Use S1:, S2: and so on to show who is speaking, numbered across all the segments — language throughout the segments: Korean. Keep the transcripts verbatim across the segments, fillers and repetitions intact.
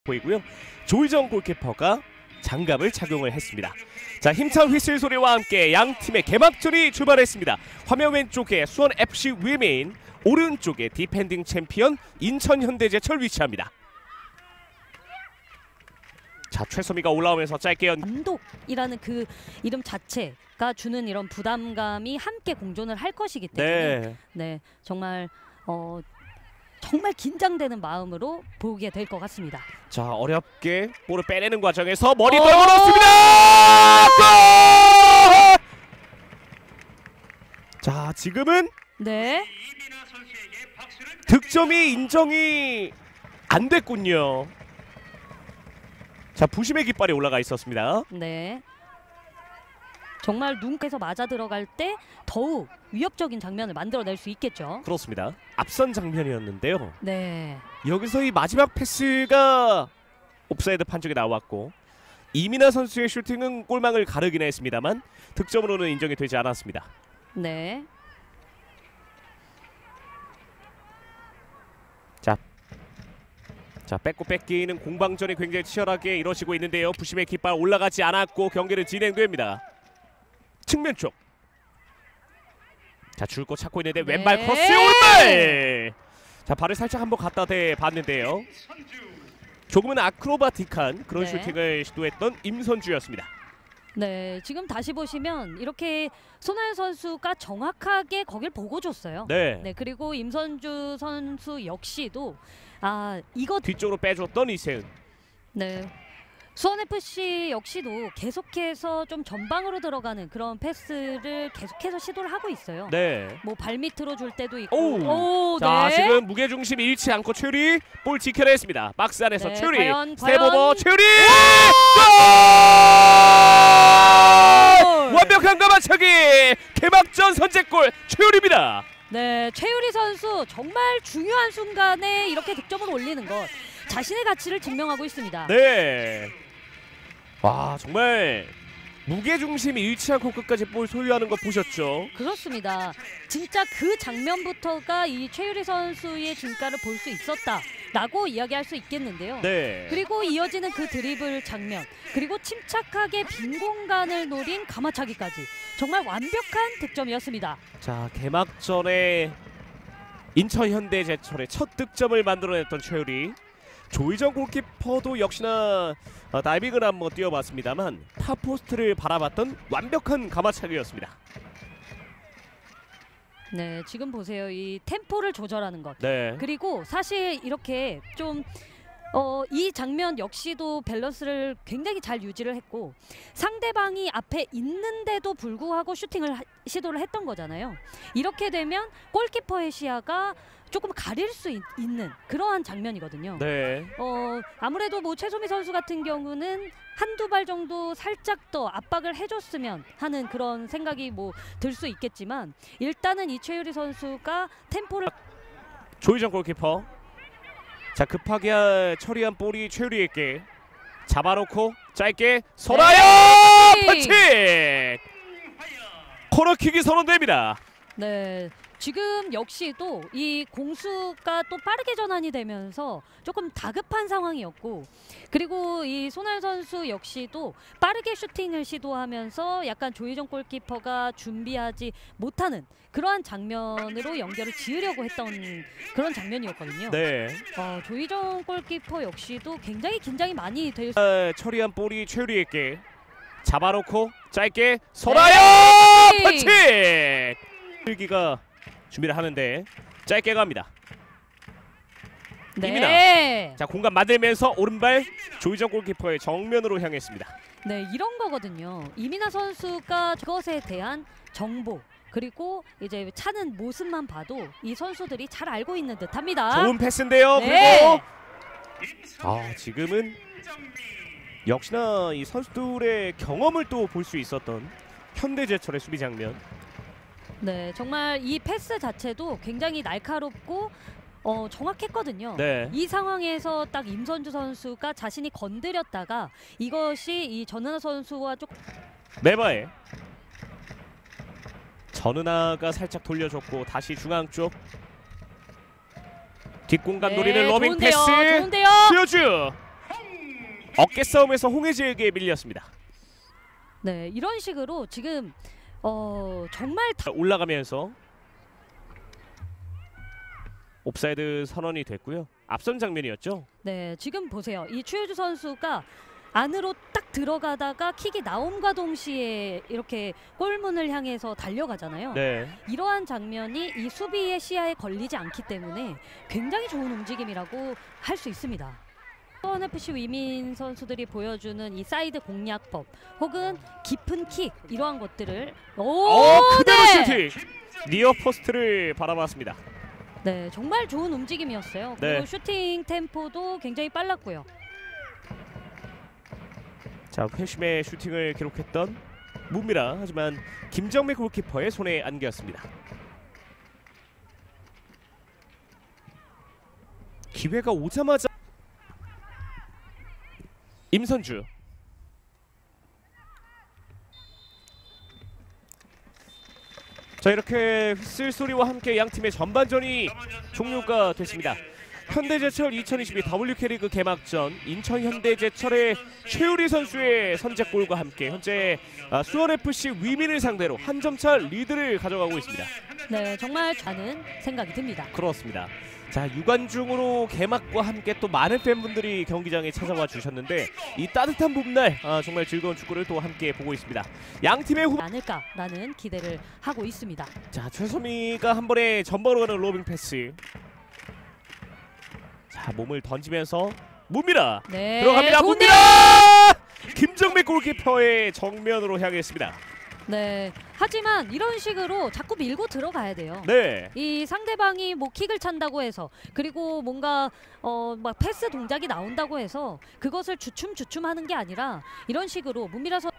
S1: 보이고요. 조희정 골키퍼가 장갑을 착용을 했습니다. 자, 힘찬 휘슬 소리와 함께 양 팀의 개막전이 출발했습니다. 화면 왼쪽에 수원에프씨 위민, 오른쪽에 디펜딩 챔피언 인천현대제철 위치합니다. 자, 최소미가 올라오면서 짧게 연
S2: 감독이라는 그 이름 자체가 주는 이런 부담감이 함께 공존을 할 것이기 때문에
S1: 네,
S2: 네 정말 어 정말 긴장되는 마음으로 보게 될 것 같습니다.
S1: 자, 어렵게 볼을 빼내는 과정에서 머리
S2: 어
S1: 들어갔습니다. 골! 자, 지금은
S2: 네
S1: 득점이 인정이 안 됐군요. 자, 부심의 깃발이 올라가 있었습니다.
S2: 네. 정말 눈에서 맞아 들어갈 때 더욱 위협적인 장면을 만들어낼 수 있겠죠.
S1: 그렇습니다. 앞선 장면이었는데요.
S2: 네.
S1: 여기서 이 마지막 패스가 옵사이드 판정이 나왔고 이민아 선수의 슈팅은 골망을 가르긴 했습니다만 득점으로는 인정이 되지 않았습니다.
S2: 네.
S1: 자, 자 뺏고 뺏기는 공방전이 굉장히 치열하게 이루어지고 있는데요. 부심의 깃발 올라가지 않았고 경기는 진행됩니다. 측면 쪽. 자, 줄 거 찾고 있는데
S2: 네.
S1: 왼발 크로스 오른발. 자, 발을 살짝 한번 갖다 대 봤는데요. 조금은 아크로바틱한 그런
S2: 네.
S1: 슈팅을 시도했던 임선주였습니다.
S2: 네, 지금 다시 보시면 이렇게 손아연 선수가 정확하게 거길 보고 줬어요.
S1: 네.
S2: 네, 그리고 임선주 선수 역시도 아 이거
S1: 뒤쪽으로 빼줬던 이세은.
S2: 네. 수원에프씨 역시도 계속해서 좀 전방으로 들어가는 그런 패스를 계속해서 시도를 하고 있어요.
S1: 네.
S2: 뭐 발밑으로 줄 때도 있고.
S1: 오.
S2: 오,
S1: 자,
S2: 네.
S1: 지금 무게중심 잃지 않고 최유리 볼 지켜냈습니다. 박스 안에서
S2: 네,
S1: 최유리.
S2: 과연,
S1: 스텝오버
S2: 과연.
S1: 최유리. 골! 완벽한 가마차기. 개막전 선제골 최유리입니다.
S2: 네, 최유리 선수 정말 중요한 순간에 이렇게 득점을 올리는 것 자신의 가치를 증명하고 있습니다.
S1: 네. 와, 정말 무게중심이 잃지 않고 끝까지 볼 소유하는 거 보셨죠?
S2: 그렇습니다. 진짜 그 장면부터가 이 최유리 선수의 진가를 볼 수 있었다라고 이야기할 수 있겠는데요.
S1: 네.
S2: 그리고 이어지는 그 드리블 장면, 그리고 침착하게 빈 공간을 노린 가마차기까지 정말 완벽한 득점이었습니다.
S1: 자, 개막전에 인천현대제철의 첫 득점을 만들어냈던 최유리. 조희정 골키퍼도 역시나 어, 다이빙을 한번 뛰어봤습니다만 탑포스트를 바라봤던 완벽한 가마차기였습니다.
S2: 네, 지금 보세요. 이 템포를 조절하는 것.
S1: 네.
S2: 그리고 사실 이렇게 좀 어, 이 장면 역시도 밸런스를 굉장히 잘 유지를 했고 상대방이 앞에 있는데도 불구하고 슈팅을 하, 시도를 했던 거잖아요. 이렇게 되면 골키퍼의 시야가 조금 가릴 수 있, 있는 그러한 장면이거든요.
S1: 네.
S2: 어, 아무래도 뭐 최소미 선수 같은 경우는 한두 발 정도 살짝 더 압박을 해줬으면 하는 그런 생각이 뭐 들 수 있겠지만 일단은 이 최유리 선수가 템포를
S1: 조희정 골키퍼. 자, 급하게 처리한 볼이 최유리에게 잡아놓고 짧게 손아연
S2: 네.
S1: 펀치! 코너킥이 선언됩니다.
S2: 네, 지금 역시도 이 공수가 또 빠르게 전환이 되면서 조금 다급한 상황이었고 그리고 이 손아연 선수 역시도 빠르게 슈팅을 시도하면서 약간 조희정 골키퍼가 준비하지 못하는 그러한 장면으로 연결을 지으려고 했던 그런 장면이었거든요.
S1: 네.
S2: 어, 조희정 골키퍼 역시도 굉장히 긴장이 많이 될 수...
S1: 어, 처리한 볼이 최유리에게 잡아놓고 짧게 손아연
S2: 네.
S1: 펀치! 슬기가 준비를 하는데 짧게 갑니다.
S2: 네.
S1: 이민아. 자, 공간 만들면서 오른발 조희정 골키퍼의 정면으로 향했습니다.
S2: 네, 이런 거거든요. 이민아 선수가 그것에 대한 정보 그리고 이제 차는 모습만 봐도 이 선수들이 잘 알고 있는 듯합니다.
S1: 좋은 패스인데요.
S2: 네.
S1: 그리고 아, 지금은 역시나 이 선수들의 경험을 또 볼 수 있었던 현대제철의 수비 장면.
S2: 네, 정말 이 패스 자체도 굉장히 날카롭고 어, 정확했거든요.
S1: 네.
S2: 이 상황에서 딱 임선주 선수가 자신이 건드렸다가 이것이 이 전은하 선수와 조금
S1: 메바에 전은하가 살짝 돌려줬고 다시 중앙 쪽 뒷공간
S2: 네,
S1: 노리는 로빙
S2: 좋은데요,
S1: 패스.
S2: 좋은데요.
S1: 수여주. 어깨 싸움에서 홍혜지에게 밀렸습니다.
S2: 네, 이런 식으로 지금 어 정말 다...
S1: 올라가면서 옵사이드 선언이 됐고요. 앞선 장면이었죠.
S2: 네, 지금 보세요. 이 추효주 선수가 안으로 딱 들어가다가 킥이 나옴과 동시에 이렇게 골문을 향해서 달려가잖아요.
S1: 네.
S2: 이러한 장면이 이 수비의 시야에 걸리지 않기 때문에 굉장히 좋은 움직임이라고 할 수 있습니다. 수원에프씨 위민 선수들이 보여주는 이 사이드 공략법 혹은 깊은 킥 이러한 것들을 오,
S1: 어, 그대로
S2: 네!
S1: 슈팅! 니어 포스트를 바라봤습니다.
S2: 네, 정말 좋은 움직임이었어요.
S1: 네.
S2: 그리고 슈팅 템포도 굉장히 빨랐고요.
S1: 자, 회심의 슈팅을 기록했던 문미라, 하지만 김정민 골키퍼의 손에 안겼습니다. 기회가 오자마자 임선주. 자, 이렇게 휘슬 소리와 함께 양 팀의 전반전이 종료가 됐습니다. 현대제철 이천이십이 더블유케이리그 개막전, 인천 현대제철의 최우리 선수의 선제골과 함께 현재 수원에프씨 위민을 상대로 한 점차 리드를 가져가고 있습니다.
S2: 네, 정말 좋은 생각이 듭니다.
S1: 그렇습니다. 자, 유관중으로 개막과 함께 또 많은 팬분들이 경기장에 찾아와 주셨는데 이 따뜻한 봄날 아, 정말 즐거운 축구를 또 함께 보고 있습니다. 양 팀의 후
S2: 않을까라는 기대를 하고 있습니다.
S1: 자, 최소미가 한 번에 전방으로 가는 로빙 패스. 자, 몸을 던지면서 문미라
S2: 네,
S1: 들어갑니다.
S2: 좋네요.
S1: 문미라! 김정민 골키퍼의 정면으로 향했습니다.
S2: 네, 하지만 이런 식으로 자꾸 밀고 들어가야 돼요.
S1: 네.
S2: 이 상대방이 뭐 킥을 찬다고 해서 그리고 뭔가 어 막 패스 동작이 나온다고 해서 그것을 주춤주춤하는 게 아니라 이런 식으로 문미라 선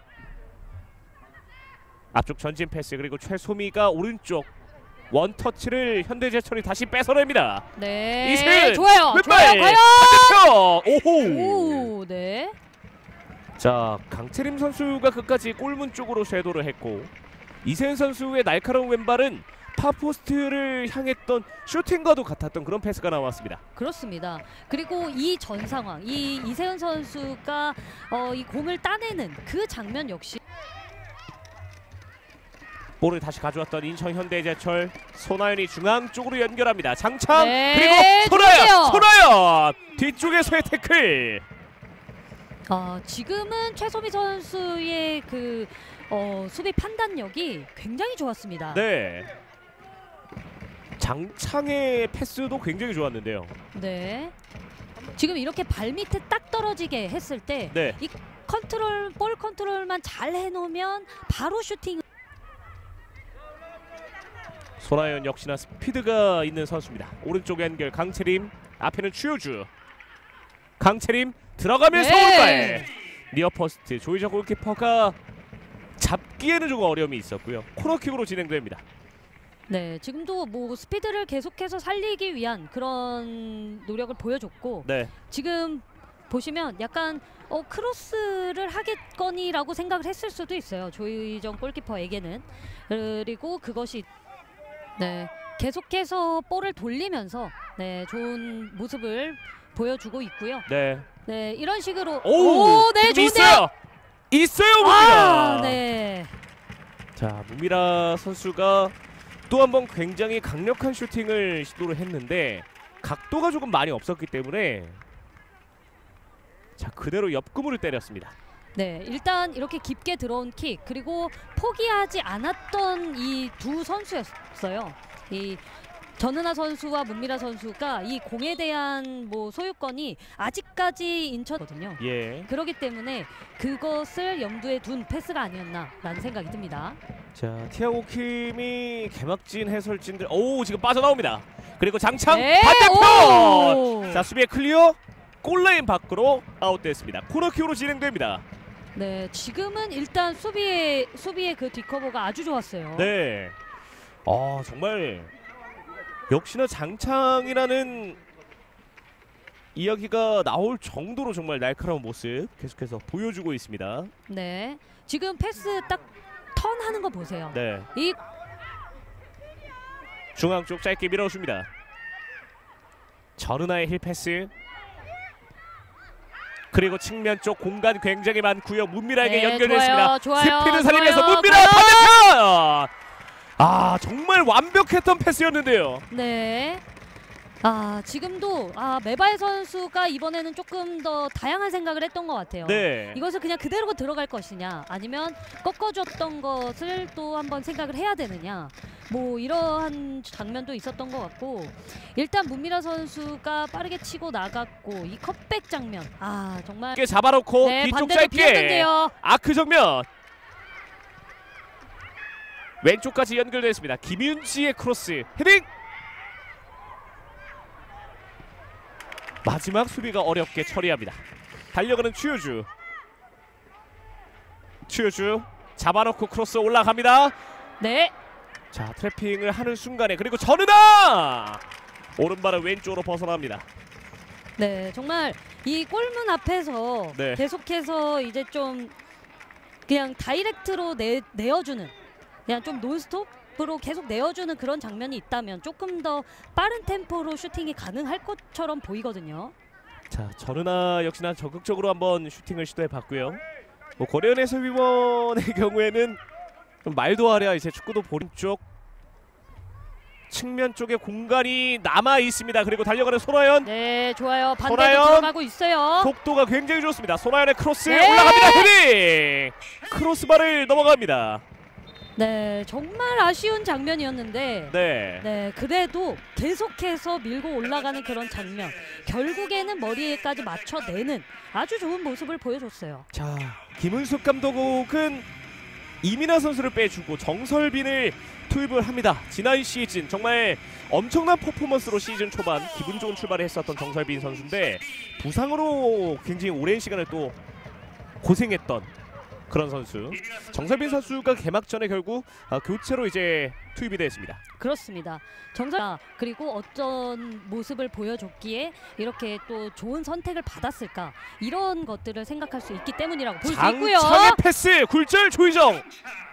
S1: 앞쪽 전진 패스 그리고 최소미가 오른쪽 원터치를 현대제철이 다시 뺏어냅니다.
S2: 네,
S1: 이승!
S2: 좋아요.
S1: 왼발!
S2: 좋아요. 과연!
S1: 반대쪽! 오호!
S2: 오, 네.
S1: 자, 강채림 선수가 끝까지 골문 쪽으로 쇄도를 했고 이세은 선수의 날카로운 왼발은 파포스트를 향했던 슈팅과도 같았던 그런 패스가 나왔습니다.
S2: 그렇습니다. 그리고 이 전 상황, 이 이세은 선수가 어, 이 공을 따내는 그 장면 역시
S1: 볼을 다시 가져왔던 인천 현대제철 손아연이 중앙 쪽으로 연결합니다. 장창
S2: 네,
S1: 그리고 손아연!
S2: 좋은데요.
S1: 손아연! 뒤쪽에서의 태클!
S2: 어, 지금은 최소미 선수의 그 어, 수비 판단력이 굉장히 좋았습니다.
S1: 네. 장창의 패스도 굉장히 좋았는데요.
S2: 네. 지금 이렇게 발 밑에 딱 떨어지게 했을 때 이
S1: 네.
S2: 컨트롤 볼 컨트롤만 잘 해놓으면 바로 슈팅.
S1: 손아연 역시나 스피드가 있는 선수입니다. 오른쪽 연결 강채림, 앞에는 추효주. 강채림 들어가면서
S2: 네.
S1: 오른발. 니어퍼스트 조이정 골키퍼가 잡기에는 좀 어려움이 있었고요. 코너킥으로 진행됩니다.
S2: 네, 지금도 뭐 스피드를 계속해서 살리기 위한 그런 노력을 보여줬고
S1: 네.
S2: 지금 보시면 약간 어, 크로스를 하겠거니라고 생각을 했을 수도 있어요. 조이정 골키퍼에게는. 그리고 그것이 네, 계속해서 볼을 돌리면서 네, 좋은 모습을 보여주고 있고요.
S1: 네.
S2: 네, 이런 식으로
S1: 오,
S2: 오, 네,
S1: 지금
S2: 좋은데요.
S1: 있어요. 있어요, 문미라.
S2: 아, 네.
S1: 자, 문미라 선수가 또 한 번 굉장히 강력한 슈팅을 시도를 했는데 각도가 조금 많이 없었기 때문에 자, 그대로 옆구무를 때렸습니다.
S2: 네, 일단 이렇게 깊게 들어온 킥 그리고 포기하지 않았던 이 두 선수였어요. 이 전은하 선수와 문미라 선수가 이 공에 대한 뭐 소유권이 아직까지 인천거든요.
S1: 예.
S2: 그렇기 때문에 그것을 염두에 둔 패스가 아니었나라는 생각이 듭니다.
S1: 자, 티아고 킴이 개막진 해설진들 오, 지금 빠져나옵니다. 그리고 장창
S2: 네,
S1: 반대편.
S2: 오!
S1: 자, 수비의 클리어 골라인 밖으로 아웃됐습니다. 코너킥으로 진행됩니다.
S2: 네, 지금은 일단 수비의 수비의 그 뒷커버가 아주 좋았어요.
S1: 네. 아, 정말 역시나 장창이라는 이야기가 나올 정도로 정말 날카로운 모습 계속해서 보여주고 있습니다.
S2: 네, 지금 패스 딱 턴하는 거 보세요.
S1: 네.
S2: 이
S1: 중앙 쪽 짧게 밀어줍니다. 전은하의 힐 패스. 그리고 측면 쪽 공간 굉장히 많고요. 문미라에게
S2: 네,
S1: 연결됐습니다.
S2: 좋아요, 좋아요,
S1: 스피드 살리면서
S2: 좋아요.
S1: 문미라 반대편! 아 정말 완벽했던 패스였는데요.
S2: 네. 아 지금도 아 메바이 선수가 이번에는 조금 더 다양한 생각을 했던 것 같아요.
S1: 네.
S2: 이것을 그냥 그대로 들어갈 것이냐 아니면 꺾어줬던 것을 또 한번 생각을 해야 되느냐 뭐 이러한 장면도 있었던 것 같고 일단 문미라 선수가 빠르게 치고 나갔고 이 컵백 장면 아 정말
S1: 짧게 잡아놓고
S2: 네,
S1: 뒤쪽
S2: 반대로
S1: 짧게
S2: 비었는데요.
S1: 아크 정면 왼쪽까지 연결됐습니다. 김윤지의 크로스 헤딩 마지막 수비가 어렵게 처리합니다. 달려가는 추효주 추효주 잡아놓고 크로스 올라갑니다.
S2: 네.
S1: 자 트래핑을 하는 순간에 그리고 전은아 오른발은 왼쪽으로 벗어납니다.
S2: 네 정말 이 골문 앞에서
S1: 네.
S2: 계속해서 이제 좀 그냥 다이렉트로 내, 내어주는 그냥 좀 논스톱으로 계속 내어주는 그런 장면이 있다면 조금 더 빠른 템포로 슈팅이 가능할 것처럼 보이거든요.
S1: 자 전은아 역시나 적극적으로 한번 슈팅을 시도해봤고요. 뭐 고려은 해설위원의 경우에는 좀 말도 하랴 이제 축구도 보는 쪽 측면 쪽에 공간이 남아 있습니다. 그리고 달려가는 손아연
S2: 네 좋아요. 반대로
S1: 손아연!
S2: 들어가고 있어요.
S1: 속도가 굉장히 좋습니다. 손아연의 크로스
S2: 네!
S1: 올라갑니다. 헤딩 크로스바를 넘어갑니다.
S2: 네 정말 아쉬운 장면이었는데
S1: 네.
S2: 네 그래도 계속해서 밀고 올라가는 그런 장면 결국에는 머리에까지 맞춰내는 아주 좋은 모습을 보여줬어요.
S1: 자 김은숙 감독은 이민아 선수를 빼주고 정설빈을 투입을 합니다. 지난 시즌 정말 엄청난 퍼포먼스로 시즌 초반 기분 좋은 출발을 했었던 정설빈 선수인데 부상으로 굉장히 오랜 시간을 또 고생했던 그런 선수. 정설빈 선수가 개막전에 결국 아, 교체로 이제 투입이 됐습니다.
S2: 그렇습니다. 정설 그리고 어떤 모습을 보여줬기에 이렇게 또 좋은 선택을 받았을까 이런 것들을 생각할 수 있기 때문이라고 볼 수 있고요.
S1: 장창의 패스 굴절 조희정.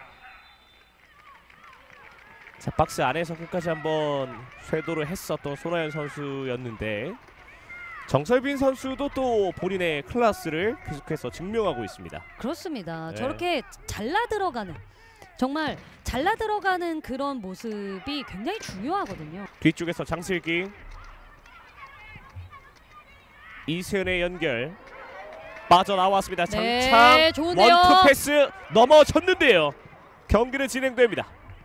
S1: 자 박스 안에서 끝까지 한번 쇄도를 했었던 손아연 선수였는데 정설빈 선수도 또 본인의 클래스를 계속해서 증명하고 있습니다.
S2: 그렇습니다.
S1: 네.
S2: 저렇게 잘라 들어가는 정말 잘라 들어가는 그런 모습이 굉장히 중요하거든요.
S1: 뒤쪽에서 장슬기 이세연의 연결 빠져나왔습니다.
S2: 네,
S1: 장창
S2: 좋은데요.
S1: 원투 패스 넘어졌는데요. 경기는 진행됩니다.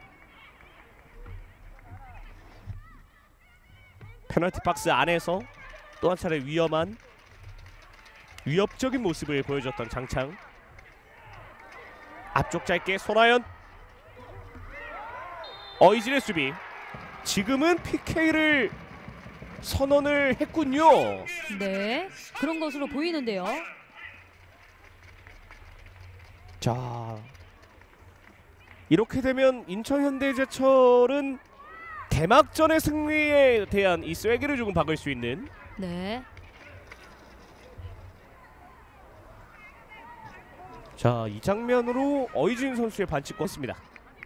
S1: 페널티 박스 안에서 또 한 차례 위험한 위협적인 모습을 보여줬던 장창. 앞쪽 짧게 손아연 어이진의 수비. 지금은 피케이를 선언을 했군요.
S2: 네, 그런 것으로 보이는데요.
S1: 자, 이렇게 되면 인천현대제철은 개막전의 승리에 대한 이 쐐기를 조금 박을 수 있는.
S2: 네.
S1: 자, 이 장면으로 어이진 선수의 반칙 껐습니다.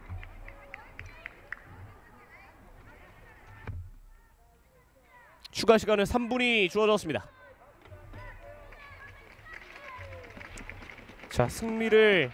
S1: 추가 시간은 삼 분이 주어졌습니다. 자, 승리를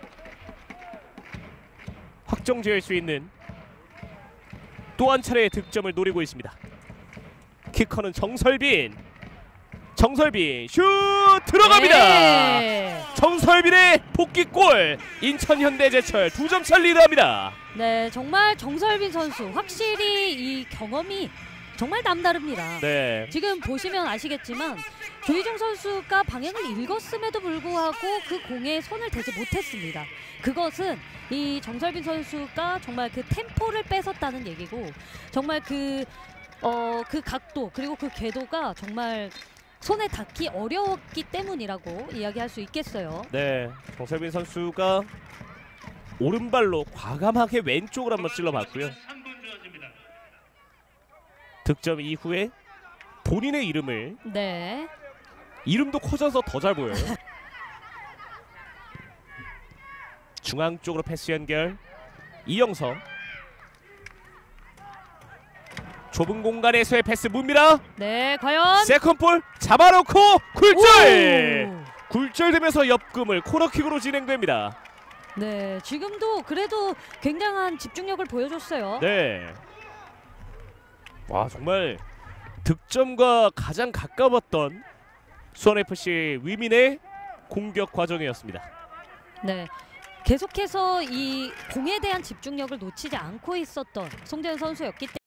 S1: 확정지을 수 있는 또 한 차례의 득점을 노리고 있습니다. 키커는 정설빈. 정설빈 슛 들어갑니다.
S2: 네.
S1: 정설빈의 복귀골. 인천현대제철 두 점 차 리드합니다.
S2: 네, 정말 정설빈 선수 확실히 이 경험이 정말 남다릅니다.
S1: 네.
S2: 지금 보시면 아시겠지만 조희정 선수가 방향을 읽었음에도 불구하고 그 공에 손을 대지 못했습니다. 그것은 이 정설빈 선수가 정말 그 템포를 뺏었다는 얘기고 정말 그, 어, 그 각도 그리고 그 궤도가 정말 손에 닿기 어려웠기 때문이라고 이야기할 수 있겠어요.
S1: 네. 정설빈 선수가 오른발로 과감하게 왼쪽으로 한번 찔러봤고요. 득점 이후에 본인의 이름을
S2: 네.
S1: 이름도 커져서 더 잘 보여요. 중앙 쪽으로 패스 연결. 이영서 좁은 공간에서의 패스 묻니다.
S2: 네, 과연
S1: 세컨볼 잡아놓고 굴절!
S2: 오!
S1: 굴절되면서 옆금을 코너킥으로 진행됩니다.
S2: 네, 지금도 그래도 굉장한 집중력을 보여줬어요.
S1: 네. 와, 정말 득점과 가장 가까웠던 수원에프씨 위민의 공격 과정이었습니다.
S2: 네. 계속해서 이 공에 대한 집중력을 놓치지 않고 있었던 송재현 선수였기 때문에